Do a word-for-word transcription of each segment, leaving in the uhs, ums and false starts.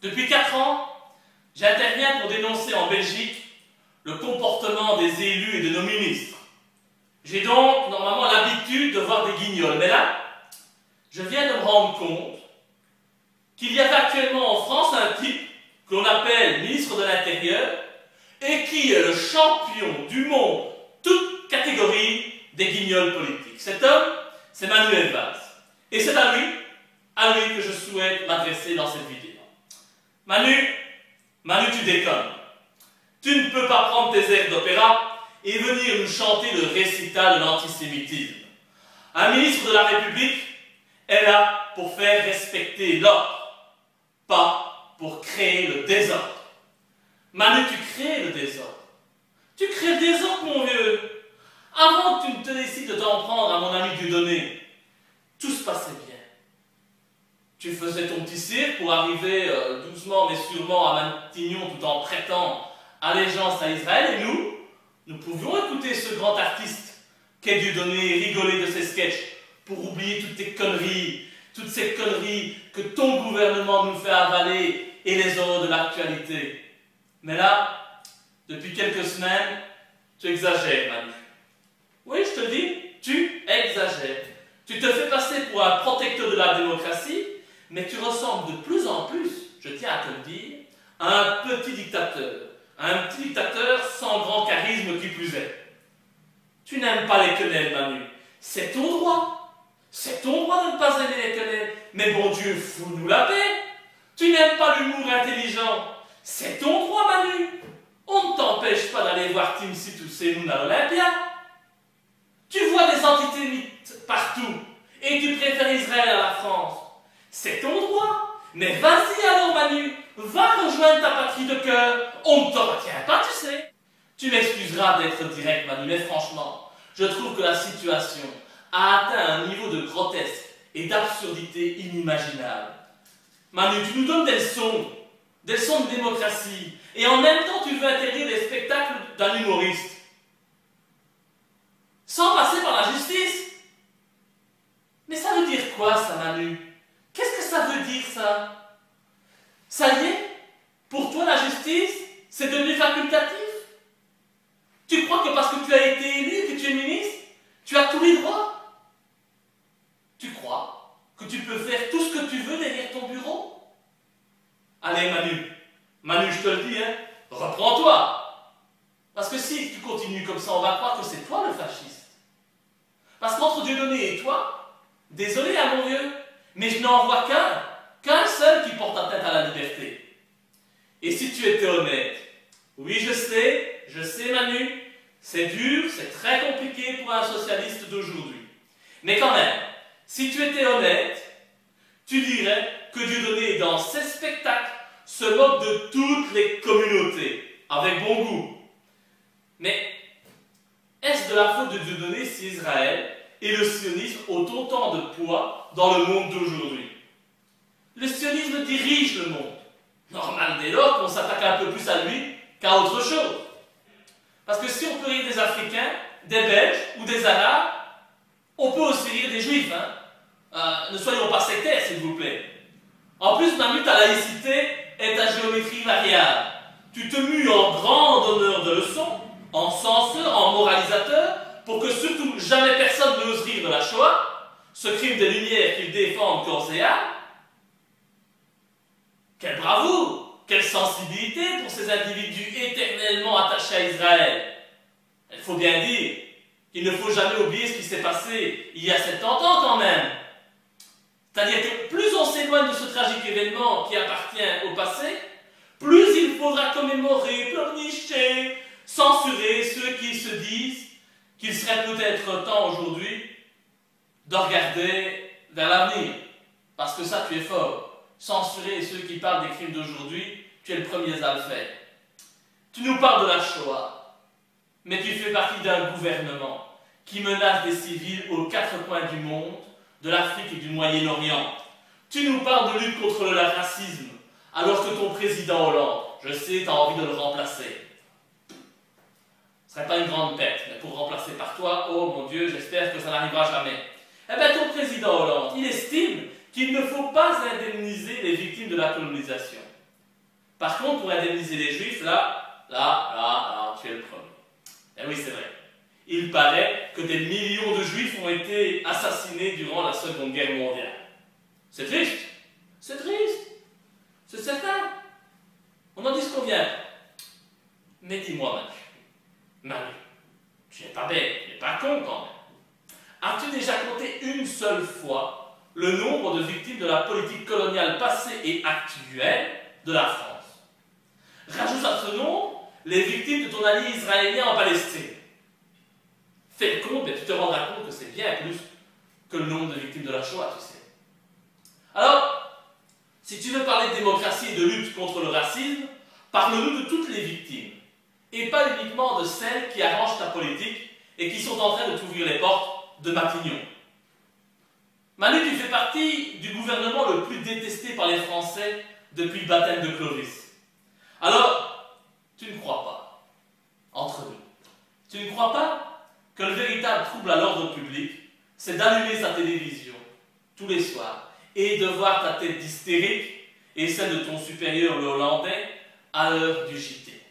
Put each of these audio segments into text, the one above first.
Depuis quatre ans, j'interviens pour dénoncer en Belgique le comportement des élus et de nos ministres. J'ai donc normalement l'habitude de voir des guignols, mais là, je viens de me rendre compte qu'il y avait actuellement en France un type que l'on appelle ministre de l'Intérieur et qui est le champion du monde, toute catégorie des guignols politiques. Cet homme, c'est Manuel Valls. Et c'est à lui, à lui que je souhaite m'adresser dans cette vidéo. Manu, Manu, tu déconnes. Tu ne peux pas prendre tes airs d'opéra et venir nous chanter le récital de l'antisémitisme. Un ministre de la République est là pour faire respecter l'ordre, pas pour créer le désordre. Manu, tu crées le désordre. Tu crées le désordre, mon vieux. Avant que tu ne te décides de t'en prendre à mon ami Dieudonné, tout se passait bien. Tu faisais ton petit cirque pour arriver euh, doucement mais sûrement à Matignon tout en prêtant allégeance à Israël, et nous, nous pouvions écouter ce grand artiste qu'est Dieudonné et rigoler de ses sketchs pour oublier toutes tes conneries, toutes ces conneries que ton gouvernement nous fait avaler et les horreurs de l'actualité. Mais là, depuis quelques semaines, tu exagères, Manu. Oui, je te le dis, tu exagères. Tu te fais passer pour un protecteur de la démocratie, mais tu ressembles de plus en plus, je tiens à te le dire, à un petit dictateur. Un petit dictateur sans grand charisme qui plus est. Tu n'aimes pas les quenelles, Manu. C'est ton droit. C'est ton droit de ne pas aimer les quenelles. Mais bon Dieu, fous-nous la paix. Tu n'aimes pas l'humour intelligent. C'est ton droit, Manu. On ne t'empêche pas d'aller voir Tim Sitoussénoun à l'Olympia. Tu vois des antisémites partout et tu préfères Israël à la France. C'est ton droit. Mais vas-y alors, Manu. Va rejoindre ta patrie de cœur. On ne te retient pas, tu sais. Tu m'excuseras d'être direct, Manu, mais franchement, je trouve que la situation a atteint un niveau de grotesque et d'absurdité inimaginable. Manu, tu nous donnes des leçons, des leçons de démocratie, et en même temps tu veux interdire les spectacles d'un humoriste. Sans passer par la justice. Mais ça veut dire quoi, ça, Manu? Qu'est-ce que ça veut dire, ça? Ça y est? Pour toi, la justice, c'est devenu facultatif? Tu crois que parce que tu as été élu, que tu es ministre, tu as tous les droits? Tu crois que tu peux faire tout ce que tu veux derrière ton bureau? Allez, Manu, Manu, je te le dis, hein, reprends-toi. Parce que si tu continues comme ça, on va croire que c'est toi le fasciste. Parce qu'entre Dieudonné et toi, désolé à mon vieux, mais je n'en vois qu'un, qu'un seul qui porte atteinte à la liberté. Et si tu étais honnête, oui je sais, je sais Manu, c'est dur, c'est très compliqué pour un socialiste d'aujourd'hui. Mais quand même, si tu étais honnête, tu dirais que Dieudonné, dans ses spectacles, se moque de toutes les communautés, avec bon goût. Mais est-ce de la faute de Dieudonné si Israël et le sionisme ont autant de poids dans le monde d'aujourd'hui? Le sionisme dirige le monde. Normal dès lors qu'on s'attaque un peu plus à lui qu'à autre chose. Parce que si on peut rire des Africains, des Belges ou des Arabes, on peut aussi rire des Juifs. Hein? Euh, ne soyons pas sectaires, s'il vous plaît. En plus, Manu, ta laïcité est ta géométrie variable. Tu te mues en grand donneur de leçons, en censeur, en moralisateur, pour que surtout jamais personne n'ose rire de la Shoah, ce crime des Lumières qu'ils défendent corps et âme. Quelle bravoure! Quelle sensibilité pour ces individus éternellement attachés à Israël! Il faut bien dire qu'il ne faut jamais oublier ce qui s'est passé il y a septante ans quand même. C'est-à-dire que plus on s'éloigne de ce tragique événement qui appartient au passé, plus il faudra commémorer, pleurnicher, censurer ceux qui se disent qu'il serait peut-être temps aujourd'hui de regarder vers l'avenir. Parce que ça, tu es fort. Censurer ceux qui parlent des crimes d'aujourd'hui, tu es le premier à le faire. Tu nous parles de la Shoah, mais tu fais partie d'un gouvernement qui menace des civils aux quatre coins du monde, de l'Afrique et du Moyen-Orient. Tu nous parles de lutte contre le racisme, alors que ton président Hollande, je sais, tu as envie de le remplacer. Ce ne serait pas une grande perte, mais pour remplacer par toi, oh mon Dieu, j'espère que ça n'arrivera jamais. Eh bien, ton président Hollande, il estime qu'il ne faut pas indemniser les victimes de la colonisation. Par contre, pour indemniser les Juifs, là, là, là, là, tu es le premier. Et oui, c'est vrai. Il paraît que des millions de Juifs ont été assassinés durant la Seconde Guerre mondiale. C'est triste. C'est triste. C'est certain. On en dit ce qu'on vient. Mais dis-moi, Manu. Manu, tu n'es pas bête, tu n'es pas con quand même. As-tu déjà compté une seule fois le nombre de victimes de la politique coloniale passée et actuelle de la France? Rajoute à ce nombre les victimes de ton allié israélien en Palestine. Fais le compte et tu te rendras compte que c'est bien plus que le nombre de victimes de la Shoah, tu sais. Alors, si tu veux parler de démocratie et de lutte contre le racisme, parle-nous de toutes les victimes, et pas uniquement de celles qui arrangent ta politique et qui sont en train de t'ouvrir les portes de Matignon. Manu, tu fais partie du gouvernement le plus détesté par les Français depuis le baptême de Clovis. Alors, tu ne crois pas, entre nous, tu ne crois pas que le véritable trouble à l'ordre public, c'est d'allumer sa télévision tous les soirs et de voir ta tête d'hystérique et celle de ton supérieur le Hollandais à l'heure du J T.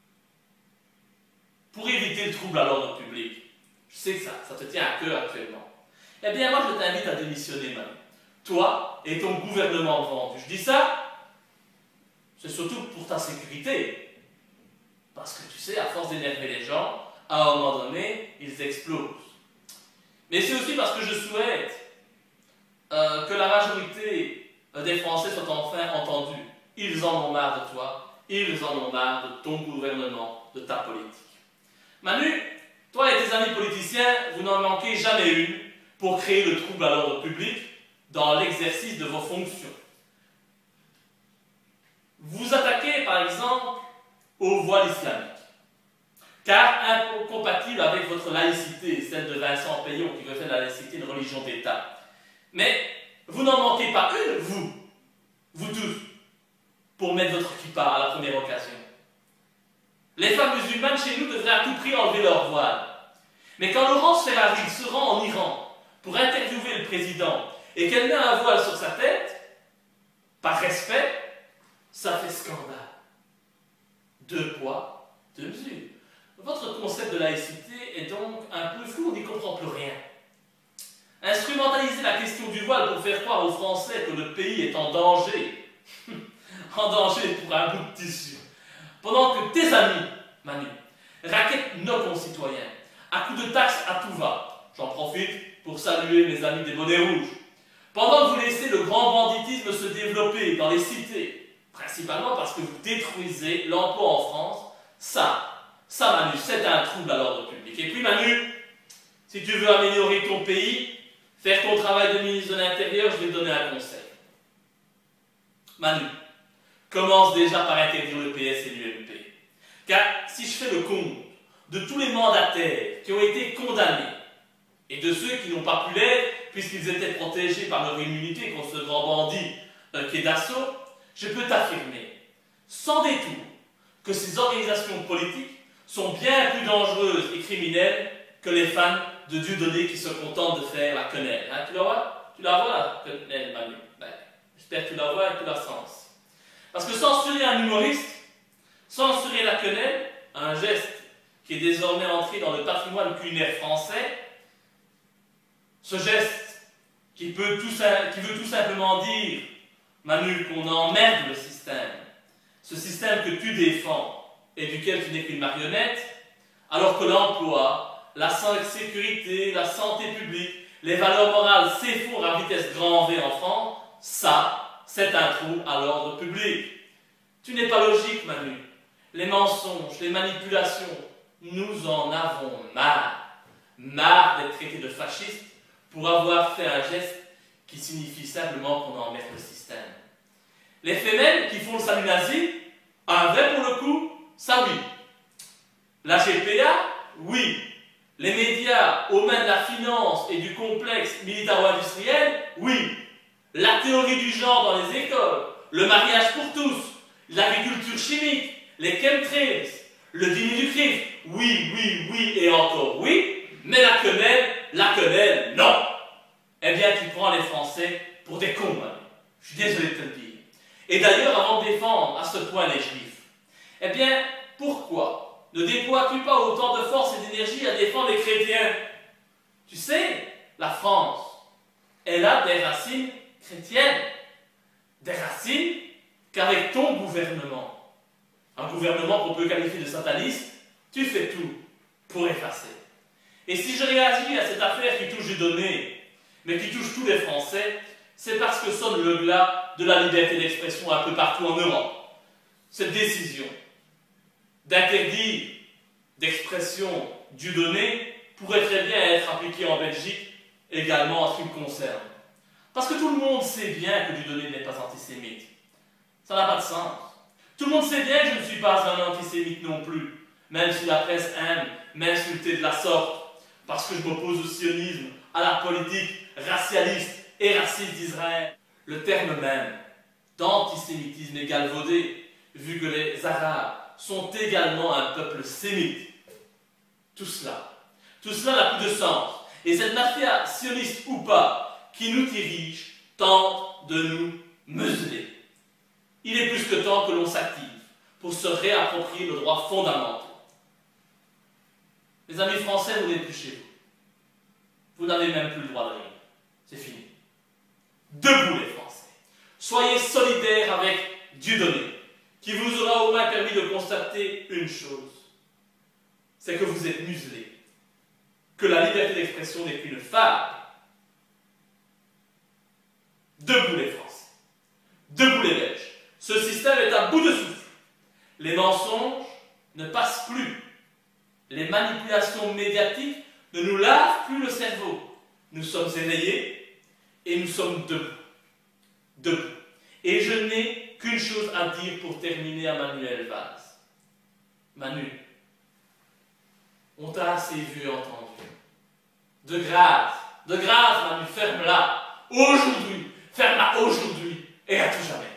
Pour éviter le trouble à l'ordre public, je sais que ça, ça te tient à cœur actuellement. Eh bien, moi, je t'invite à démissionner, Manu. Toi et ton gouvernement vendu. Je dis ça, c'est surtout pour ta sécurité. Parce que tu sais, à force d'énerver les gens, à un moment donné, ils explosent. Mais c'est aussi parce que je souhaite euh, que la majorité des Français soient enfin entendus. Ils en ont marre de toi, ils en ont marre de ton gouvernement, de ta politique. Manu, toi et tes amis politiciens, vous n'en manquez jamais une pour créer le trouble à l'ordre public dans l'exercice de vos fonctions. Vous attaquez par exemple au voile islamique, car incompatible avec votre laïcité, celle de Vincent Payon qui veut faire de la laïcité une religion d'État. Mais vous n'en manquez pas une, vous, vous tous, pour mettre votre kippa à la première occasion. Les femmes musulmanes chez nous devraient à tout prix enlever leur voile. Mais quand Laurence Ferrari se rend en Iran pour interviewer le président et qu'elle met un voile sur sa tête, par respect, ça fait scandale. Deux poids, deux mesures. Votre concept de laïcité est donc un peu flou, on n'y comprend plus rien. Instrumentaliser la question du voile pour faire croire aux Français que le pays est en danger, en danger pour un bout de tissu, pendant que tes amis, Manu, raquettent nos concitoyens, à coups de taxes à tout va. J'en profite pour saluer mes amis des bonnets rouges. Pendant que vous laissez le grand banditisme se développer dans les cités, principalement parce que vous détruisez l'emploi en France, ça, ça Manu, c'est un trouble à l'ordre public. Et puis Manu, si tu veux améliorer ton pays, faire ton travail de ministre de l'Intérieur, je vais te donner un conseil. Manu, commence déjà par interdire le P S et l'U M P. Car si je fais le compte de tous les mandataires qui ont été condamnés, et de ceux qui n'ont pas pu l'être, puisqu'ils étaient protégés par leur immunité contre ce grand bandit euh, qui est d'assaut, je peux t'affirmer, sans détour, que ces organisations politiques sont bien plus dangereuses et criminelles que les fans de Dieudonné qui se contentent de faire la quenelle. Hein, tu la vois? Tu la vois, la quenelle, Manu? Ben, j'espère que tu la vois et que tu la sens. Parce que censurer un humoriste, censurer la quenelle, un geste qui est désormais entré dans le patrimoine culinaire français, ce geste qui, peut tout, qui veut tout simplement dire, Manu, qu'on emmerde le système, ce système que tu défends et duquel tu n'es qu'une marionnette, alors que l'emploi, la sécurité, la santé publique, les valeurs morales s'effondrent à vitesse grand V en France, ça, c'est un trouble à l'ordre public. Tu n'es pas logique, Manu. Les mensonges, les manipulations, nous en avons marre. Marre d'être traités de fascistes pour avoir fait un geste qui signifie simplement qu'on emmerde le système. Les femelles qui font le salut nazi, un vrai pour le coup, ça oui. La G P A, oui. Les médias aux mains de la finance et du complexe militaro-industriel, oui. La théorie du genre dans les écoles, le mariage pour tous, l'agriculture chimique, les chemtrails, le dîner du Christ, oui, oui, oui et encore oui, mais la quenelle, la quenelle, non. Eh bien, tu prends les Français pour des cons, hein. Je suis désolé de te le dire. Et d'ailleurs, avant de défendre à ce point les Juifs, eh bien, pourquoi ne déploies-tu pas autant de force et d'énergie à défendre les chrétiens? Tu sais, la France, elle a des racines chrétiennes, des racines qu'avec ton gouvernement, un gouvernement qu'on peut qualifier de sataniste, tu fais tout pour effacer. Et si je réagis à cette affaire qui touche Dieudonné, mais qui touche tous les Français, c'est parce que sonne le glas de la liberté d'expression un peu partout en Europe. Cette décision d'interdire d'expression Dieudonné pourrait très bien être appliquée en Belgique également en ce qui me concerne. Parce que tout le monde sait bien que Dieudonné n'est pas antisémite. Ça n'a pas de sens. Tout le monde sait bien que je ne suis pas un antisémite non plus, même si la presse aime m'insulter de la sorte, parce que je m'oppose au sionisme, à la politique racialiste et raciste d'Israël. Le terme même d'antisémitisme est galvaudé, vu que les Arabes sont également un peuple sémite. Tout cela, tout cela n'a plus de sens. Et cette mafia sioniste ou pas, qui nous dirige, tente de nous museler. Il est plus que temps que l'on s'active pour se réapproprier le droit fondamental. Les amis français, vous n'êtes plus chez vous. Vous n'avez même plus le droit de rire. C'est fini. Debout les Français. Soyez solidaires avec Dieudonné, qui vous aura au moins permis de constater une chose. C'est que vous êtes muselés. Que la liberté d'expression n'est qu'une fable. Debout les Français. Debout les Belges. Ce système est à bout de souffle. Les mensonges ne passent plus. Les manipulations médiatiques ne nous lavent plus le cerveau. Nous sommes éveillés et nous sommes debout. Debout. Et je n'ai qu'une chose à dire pour terminer à Manuel Valls. Manu, on t'a assez vu et entendu. De grâce, de grâce, Manu, ferme-la. Aujourd'hui, ferme-la aujourd'hui et à tout jamais.